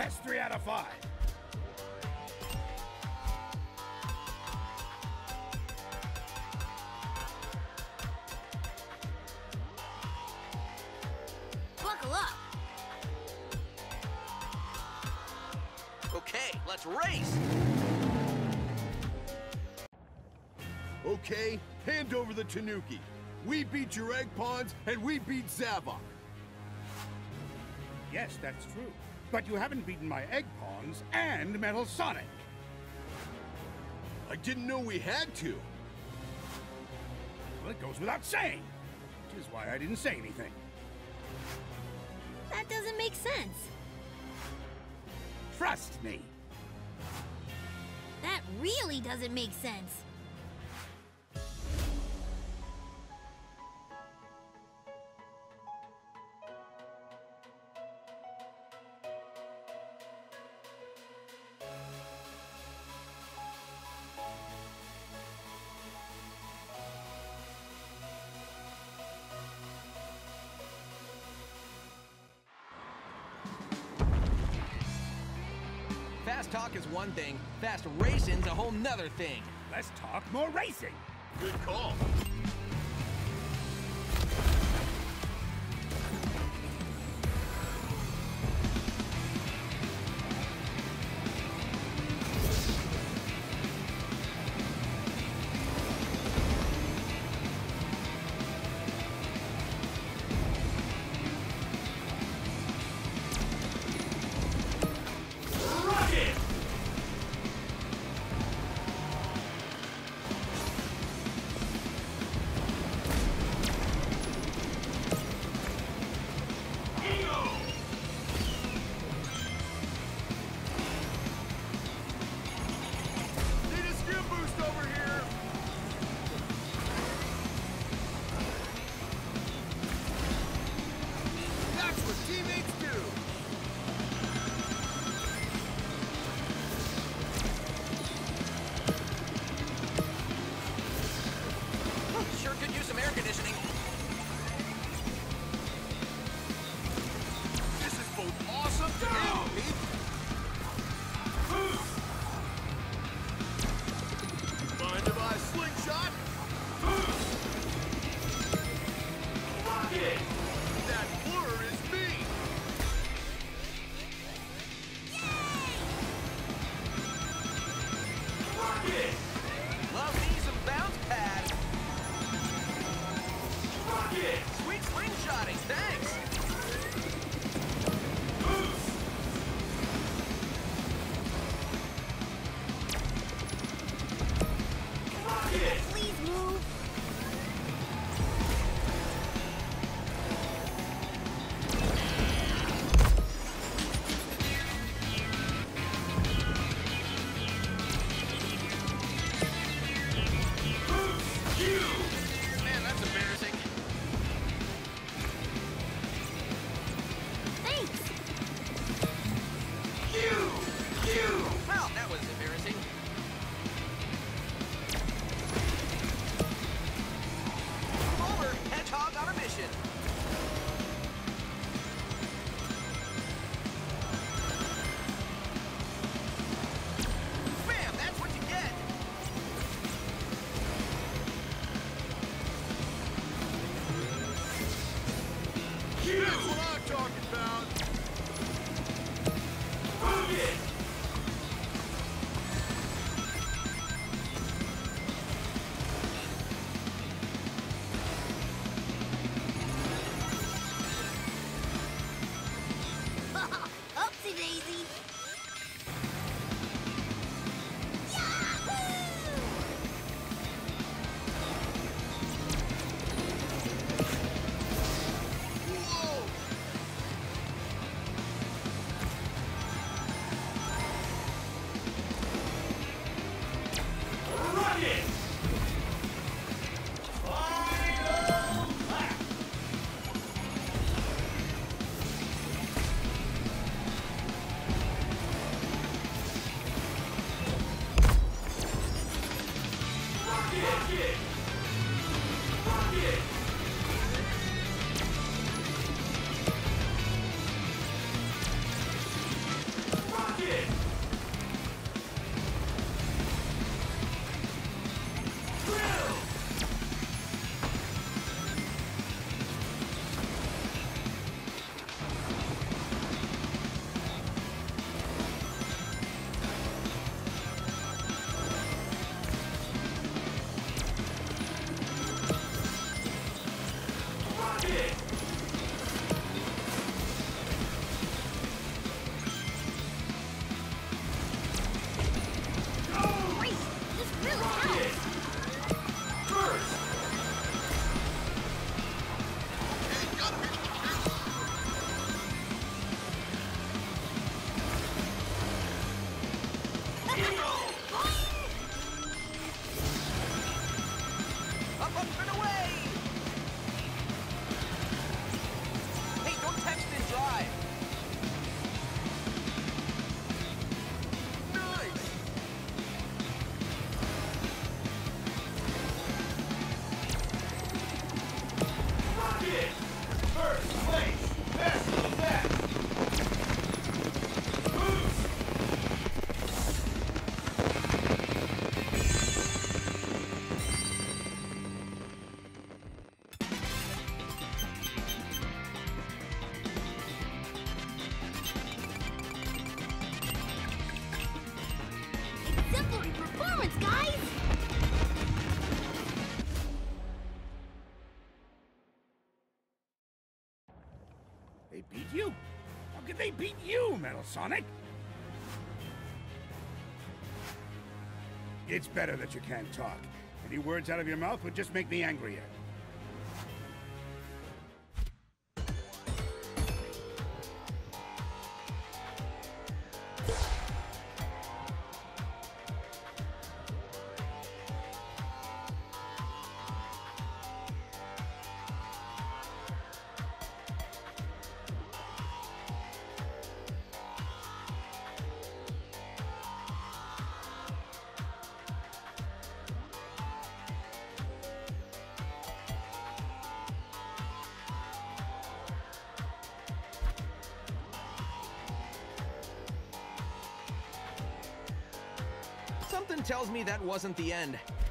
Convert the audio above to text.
That's 3 out of 5. Buckle up. Okay, let's race! Okay, hand over the Tanuki. We beat your egg pawns, and we beat Zavok. Yes, that's true. But you haven't beaten my egg pawns and Metal Sonic. I didn't know we had to. Well, it goes without saying. Which is why I didn't say anything. That doesn't make sense. Trust me. That really doesn't make sense. Fast talk is one thing, fast racing's a whole nother thing. Let's talk more racing. Good call. beat you, Metal Sonic! It's better that you can't talk. Any words out of your mouth would just make me angrier. Something tells me that wasn't the end.